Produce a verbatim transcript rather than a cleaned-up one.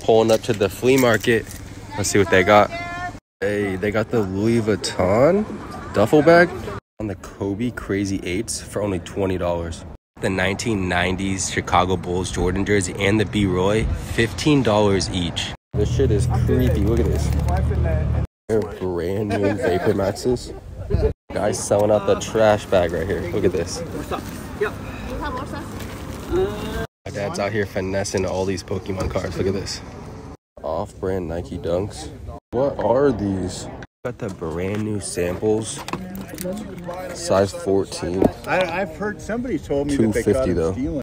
pulling up to the flea market. Let's see what they got. Hey, they got the Louis Vuitton duffel bag on the Kobe Crazy eights for only twenty dollars. The nineteen nineties Chicago Bulls Jordan jersey and the B-Roy, fifteen dollars each. This shit is creepy. Look at this. They're brand new Vapor Maxes. Guys selling out the trash bag right here. Look at this. My dad's out here finessing all these Pokemon cards. Look at this. Off-brand Nike Dunks. What are these? Got the brand new samples. Size fourteen. I, I've heard somebody told me two that they fifty caught though. Stealing.